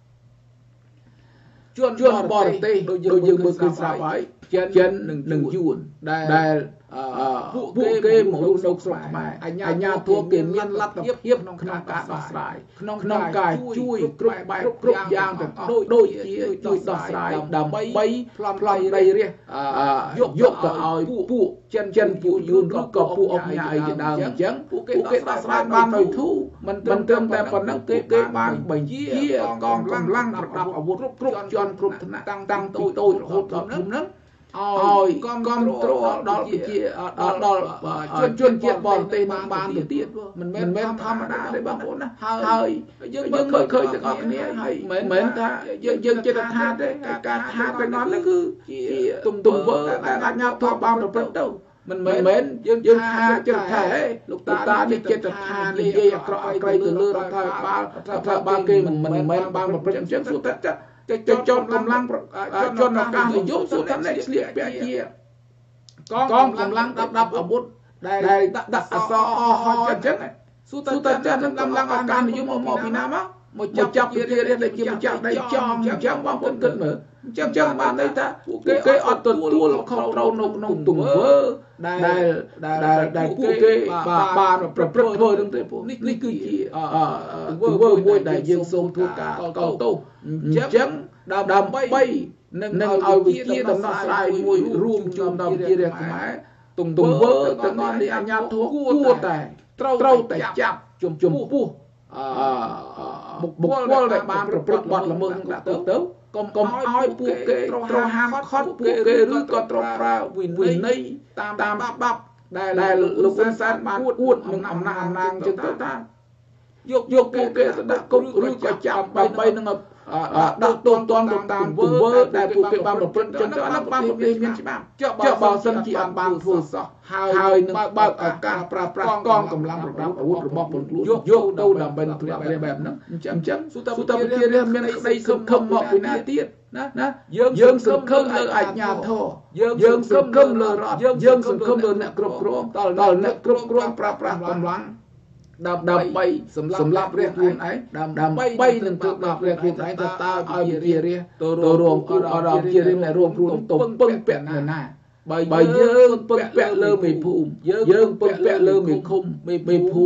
A: ជនបរទេសដូចយើងមើលឃើញស្រាប់ហើយចិននិងយួនដែលពួកគេមករស់នៅស្រុកខ្មែរអញ្ញាធម៌គេមានលទ្ធភាពក្នុងការដោះស្រាយក្នុងការជួយគ្រប់បែបគ្រប់យ៉ាងទាំងអស់ដូចជាជួយដោះស្រាយដើម្បីផ្លំដីរាស្ត្រយកទៅឲ្យពួកចិនពួកយួនឬក៏ពួកអុកញ៉ាអីជាដើមអញ្ចឹងពួកគេដោះស្រាយបានដោយធូរមិនត្រឹមតែប៉ុណ្ណឹងគេបានបញ្ជាកងកម្លាំងប្រដាប់អាវុធគ្រប់ជាន់គ្រប់ថ្នាក់តាំងពីតូចរហូតដល់ធំហ្នឹងឲ្យគ្រប់គ្រងដល់ប្រជាដល់ជនជាតិបរទេសនឹងបានទៅទៀតមិនមែនធម្មតាទេបងប្អូនណាហើយយើងមើលឃើញទាំងអស់គ្នាហើយមិនមែនថាយើងចិត្តថាទេការថាទាំងអស់ហ្នឹងគឺជាទង្វើដែលអាជ្ញាធរបានប្រព្រឹត្តទៅមិនមែនយើងថាចិត្តថាហេលោកតានេះចិត្តថានិយាយអាក្រក់ទៅលើរដ្ឋាភិបាលគេមិនមែនបានប្រព្រឹត្តអញ្ចឹងសួរថាចុះកម្លាំងជនអាកាសនិយមសួរថាអ្នកស្លៀកពាក់ជាកងកម្លាំងដាប់អាវុធដែលដាក់អក្សរអហអញ្ចឹងសួរថាចាស់កម្លាំងអាកាសនិយមមកពីណាមកចាប់ពីរាជដែលជាម្ចាស់ដីចំអញ្ចឹងបងប្អូនគិតមើលអញ្ចឹងបានន័យថាពួកគេអត់ទទួលខុសត្រូវនៅក្នុងទង្វើដែលពួកគេបានប្រព្រឹត្តធ្វើនឹងទេពួកនេះគឺជាទង្វើមួយដែលយើងសូមធ្វើការកោតទោសអញ្ចឹងដើម្បីនឹងឲ្យវិជាដំណោះស្រាយមួយរួមជូនដល់ប្រជារាស្ត្រខ្មែរទង្វើទាំងអស់នេះអាជ្ញាធរគួរតែត្រូវតែចាប់ចំពោះបុគ្គលដែលបានប្រព្រឹត្តបទល្មើសនឹងដាក់ទៅកុំឲ្យពួកគេត្រូវហាមឃាត់ពួកគេឬក៏ត្រូវប្រើវិន័យតាមច្បាប់ដែលលោកហ៊ុនសែនបានអួតនឹងអំណាចអញ្ចឹងទៅថាយកពួកគេទៅដាក់គុកឬក៏ចាប់ដើម្បីនឹងដាក់ទោសទណ្ឌទៅតាមទង្វើដែលពួកគេបានប្រព្រឹត្តចឹងទៅអានោះបានប្រទេសមានច្បាប់ចុះបើសិនជាអត់បានធ្វើសោះហើយនឹងបើកឱកាសប្រើប្រាស់កងកម្លាំងប្រដាប់អាវុធរបស់ពលរដ្ឋយកទៅដើម្បីធ្វើអ្វីបែបហ្នឹងអញ្ចឹងសុទ្ធតែប្រជារាស្ត្រមានក្តីសង្ឃឹមមកពីណាទៀតណាយើងសង្ឃឹមលើអាជ្ញាធរយើងសង្ឃឹមលើរដ្ឋយើងសង្ឃឹមលើអ្នកគ្រប់គ្រងដល់អ្នកគ្រប់គ្រងប្រើប្រាស់កម្លាំងដើម្បីសម្រាប់រាជខ្លួនឯងដើម្បីនឹងធ្វើដល់រាជខ្លួនឯងទៅតើឲ្យវិជារាជទៅរួមគ្រោះដល់វិជារាជដែលរួមគ្រោះទៅពឹងពាក់ណាបើយើងពឹងពាក់លើមេភូមិយើងពឹងពាក់លើមេឃុំមេភូមិ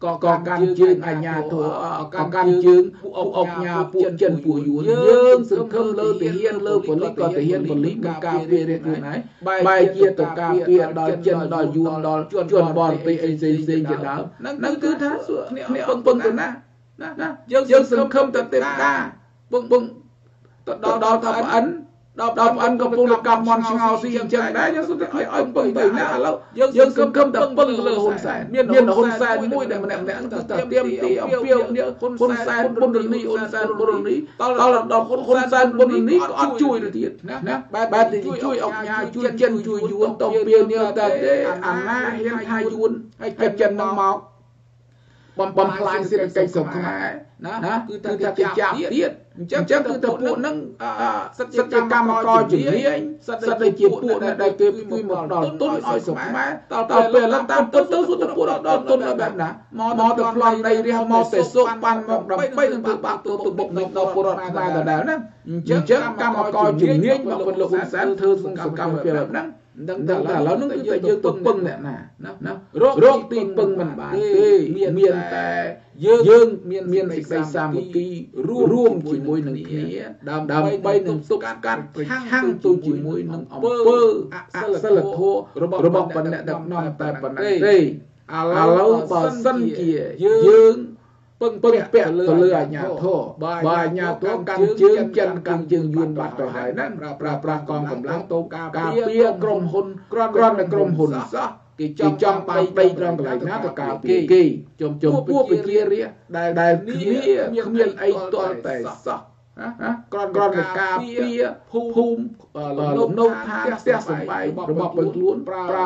A: ក៏កាន់ជើងអាញាធរក៏កាន់ជើងពួកអុកញ៉ាពួកចិនពួកយួនយើងសង្ឃឹមលើទាហានលើប៉ូលីសក៏ទាហានប៉ូលីសមិនការពាររាជខ្លួនឯងបែរជាទៅការពារដល់ចិនដល់យួនដល់ជនបរទេសអីផ្សេងជាដើមហ្នឹងគឺថាគ្នាពឹងទៅណាយើងសង្ឃឹមទៅទេវតាពឹងទៅដល់ថាប្អិនដល់ប្អិនក៏ពលកម្មមន់ឆ្ងោស៊ីអញ្ចឹងដែរយើងសុទ្ធតែឲ្យពឹងទៅណាឥឡូវយើងសង្ឃឹមតែពឹងលើហ៊ុនសែនមានហ៊ុនសែនមួយដែលម្នាក់ទៅតែទៀមទីអំពាវនាវហ៊ុនសែនបុណ្យនីហ៊ុនសែនបុណ្យនីដល់ហ៊ុនសែនបុណ្យនីក៏អត់ជួយទៅទៀតណាបែបទីជួយអុកញ៉ាជួយចិនជួយយួនទៅពៀនាវតែទេអាណាហ៊ានថាយួនហើយចិននឹងមកបំផ្លាញសេដ្ឋកិច្ចសង្គមខ្មែរណាគឺថាចាប់ទៀតអញ្ចឹងគឺទៅពួកហ្នឹងសិទ្ធិកម្មករជំនាញសិទ្ធិជាពួកដែលគេជួយមកដល់ទុនឲ្យសង្គមខ្មែរដល់ពេលឡើងតាមទុនទៅសុទ្ធតែពួកដល់ទុនឲ្យបែបណាមកទៅប្លន់ដីរាសមកទៅសុកប៉ាន់មកដើម្បីនឹងធ្វើបាបទៅបុកនឹងដល់ពលរដ្ឋខ្មែរដដែលហ្នឹងអញ្ចឹងកម្មករជំនាញមកពលលោកហ៊ុនសែនធ្វើសកម្មភាពបែបហ្នឹងដឹងតែឥឡូវហ្នឹងគឺតែយើងទៅពឹងអ្នកណារកទីពឹងមិនបានទេមានតែយើងមានសេចក្តីសាមគ្គីរួមជាមួយនឹងគ្នាដើម្បីនឹងទប់ស្កាត់ប្រឆាំងទៅជាមួយនឹងអំពើអសិលធម៌របស់បណ្ឌិតដឹកនាំតែប៉ុណ្ណឹងទេឥឡូវបើសិនជាយើងពឹងពាក់ទៅលើអាជ្ញាធរបើអាជ្ញាធរកាន់ជើងចិនកាន់ជើងយួនបាត់ទៅហើយហ្នឹងប្រើប្រាស់កងកម្លាំងទៅការពារក្រុមហ៊ុនគ្រាន់តែក្រុមហ៊ុនសោះគេចង់បាយដីត្រង់កន្លែងណាទៅការពារគេចំពោះប្រជារាស្ត្រដែលគ្នាគ្មានអីទាល់តែសោះគ្រាន់តែការពារភូមិលំនៅឋានផ្ទះសម្បែងរបស់ខ្លួនប្រើ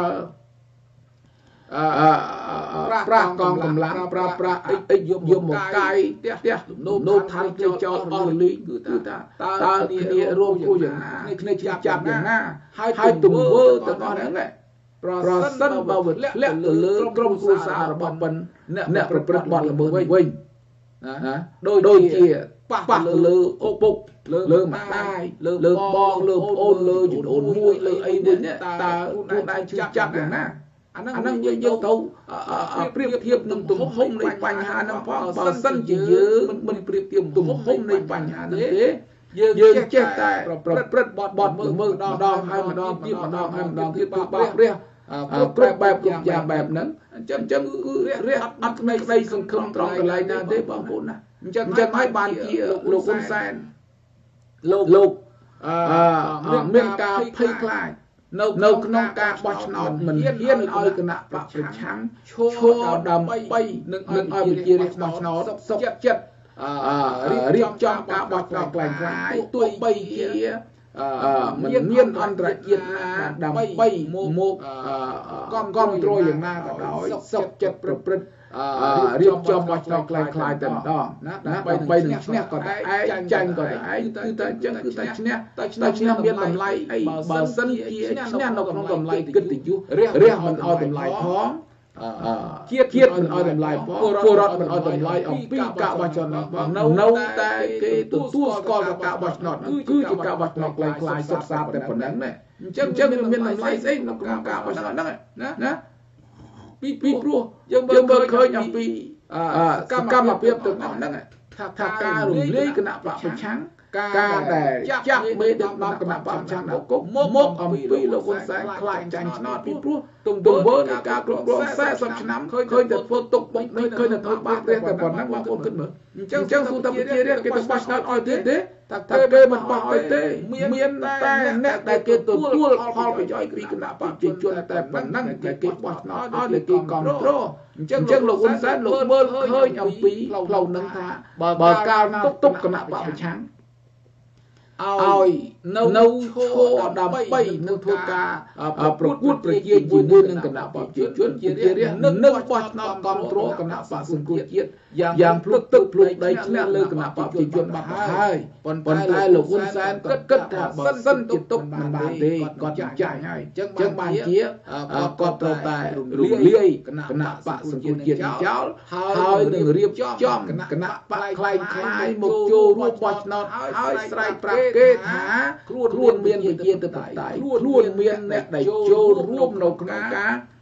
A: ប្រាក់កងកម្លាំងប្រាក់អិចយមមកកាយផ្ទះនៅឋានគេចោលអស់លីងគឺថាតើគ្នារួមគូយ៉ាងណាគ្នាចាប់យ៉ាងណាហើយទង្វើទាំងអស់ហ្នឹងប្រសិនបើវាធ្លាក់ទៅលើក្រុមគ្រួសាររបស់ប៉ុនអ្នកប្រព្រឹត្តបទល្មើសវិញណាដូចជាប៉ះទៅលើឪពុកលើម្ដាយលើបងលើប្អូនលើជំនូនមួយលើអីវិញតើខ្លួនឯងជឿចាប់យ៉ាងណាអាហ្នឹងយើងទៅប្រៀបធៀបនឹងទំហំនៃបញ្ហាហ្នឹងផងបើសិនជាយើងមិនប្រៀបធៀបទំហំនៃបញ្ហាហ្នឹងទេយើងចេះតែប្រព្រឹត្តបទល្មើសម្ដងហើយម្ដងទៀតម្ដងហើយម្ដងទៀតបាបរះគ្រប់បែបគ្រប់យ៉ាងបែបហ្នឹងអញ្ចឹងគឺរះអត់ក្តីសង្ឃឹមត្រង់កន្លែងណាទេបងប្អូនណាអញ្ចឹងហើយបានជាលោកហ៊ុនសែនលោកមានការភ័យខ្លាចនៅក្នុងការបោះឆ្នោតមិនហ៊ានឲ្យគណៈបកប្រឆាំងឈរដើម្បីនឹងឲ្យប្រជារាស្ត្របោះឆ្នោតសុខចិត្តរៀបចំការបោះឆ្នោតខ្លាំងៗទោះបីជាមិនមានអន្តរជាតិណាដើម្បីមកគ្រប់គ្រងយ៉ាងណាក៏ដោយសុខចិត្តប្រព្រឹត្តរៀបចំបោះឆ្នោតខ្លាំងៗតែម្ដងណាដើម្បីនឹងឈ្នះក៏តែឯងចាញ់ក៏តែឯងគឺតែអញ្ចឹងគឺតែឈ្នះមានតម្លៃអីបើសិនជាឈ្នះនៅក្នុងតម្លៃកិត្តិយសរះមិនឲ្យតម្លៃផងជាតិមិនឲ្យតម្លៃផងពលរដ្ឋមិនឲ្យតម្លៃអំពីការបោះឆ្នោតផងនៅតែគេទទួលស្គាល់ថាការបោះឆ្នោតគឺជាការបោះឆ្នោតខ្លាំងៗសុទ្ធសាធតែប៉ុណ្្នឹងណាអញ្ចឹងវាមានតម្លៃស្អីនៅក្នុងការបោះឆ្នោតហ្នឹងណាពីព្រោះយើងមើលឃើញអំពីកម្មភាពទាំងអស់ហ្នឹងថាការរំលាយគណៈបកប្រឆាំងការដែលចាប់មេដឹកនាំគណៈបកប្រឆាំងដល់គុកមកអំពីលោកហ៊ុនសែនខ្លាចចាញ់ឆ្នោតពីព្រោះទង្វើនៃការគ្រប់គ្រង40ឆ្នាំឃើញតែធ្វើទុកបុកនេះឃើញតែធ្វើបាបព្រះតែប៉ុណ្ណឹងបងប្អូនគិតមើលអញ្ចឹងសួរថាប្រជារាស្ត្រគេទៅបោះឆ្នោតឲ្យទេតែគេមិនបោះឲ្យទេមានតែអ្នកដែលគេទទួលផលប្រយោជន៍ពីគណៈបកប្រជាជនតែប៉ុណ្ណឹងដែលគេបោះឆ្នោតឲ្យដែលគេគ្រប់គ្រងអញ្ចឹងលោកហ៊ុនសែនលោកមើលឃើញអំពីផ្លូវនឹងថាបើកាលទុកគណៈបកប្រឆាំងឲ្យនៅឈរដើម្បីនឹងធ្វើការប្រកួតប្រជែងជាមួយនឹងគណៈបកប្រជាជនជារាស្ត្រនឹងបោះឆ្នោតគ្រប់គ្រងគណៈបកសង្គ្រោះជាតិយ៉ាងភ្លុកទឹកភ្លុកដីឈ្នះលើគណៈបកប្រជាជនបាត់ហើយប៉ុន្តែលោកហ៊ុនសែនគិតថាបើសិនជាទុកមិនបានទេគាត់ចាញ់ហើយអញ្ចឹងបានជាគាត់ត្រូវតែរំលាយគណៈបកសង្គ្រោះជាតិចោលហើយនឹងរៀបចំគណៈបកខ្លាយមកចូលរួមបោះឆ្នោតហើយស្រែកប្រាប់គេថាខ្លួនមានវិជាទៅតៃខ្លួនមានអ្នកដែលចូលរួមនៅក្នុងការ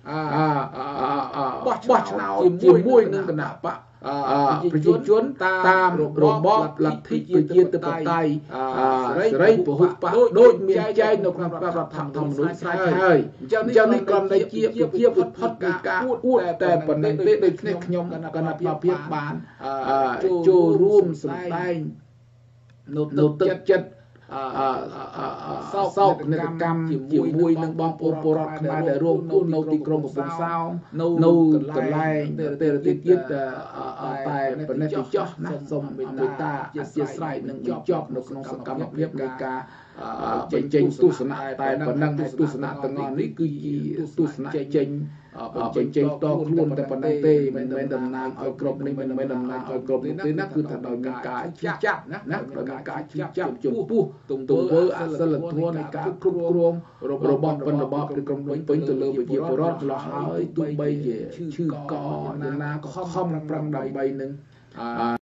A: បោះឆ្នោតជាមួយនឹងគណៈបកប្រជាជនតាមរបបលទ្ធិប្រជាធិបតេយ្យសេរីពហុបកដូចមានចែងនៅក្នុងរដ្ឋធម្មនុញ្ញស្រេចហើយអញ្ចឹងនេះគ្រាន់តែជាវិផុតនៃការអួតតែប៉ុណ្ណឹងទេដូចគ្នាខ្ញុំគណៈបព្វភាពបានចូលរួមសម្ដែងនៅទឹកចិត្តសោកនាដកម្មជាមួយនឹងបងប្អូនពលរដ្ឋខ្មែរដែលរងគ្រោះនៅទីក្រុងកំពង់សោមនៅកន្លែងទៅទៀតតែប៉ុណ្ណេះទៅចោះណាសូមមេត្តាអធិស្ឋាននឹងជាប់នៅក្នុងសកម្មភាពនៃការចេញទស្សនៈតែប៉ុណ្ណឹងទស្សនៈទាំងអស់នេះគឺជាទស្សនៈចេញតខ្លួនតែប៉ុណ្ណឹងទេមិនមែនតំណាងឲ្យគ្រប់នេះមិនមែនតំណាងឲ្យគ្រប់នេះទេណាគឺថាដោយមានការឈឺចាប់ណាដោយមានការឈឺចាប់ចំពោះទង្វើអសិលធម៌នៃការគ្រប់គ្រងរបស់ប៉ុនរបបក្រុងភ្នំពេញទៅលើប្រជាពលរដ្ឋឆ្លោះហើយទោះបីជាឈឺកយ៉ាងណាក៏ខំប្រឹងដើម្បីនឹង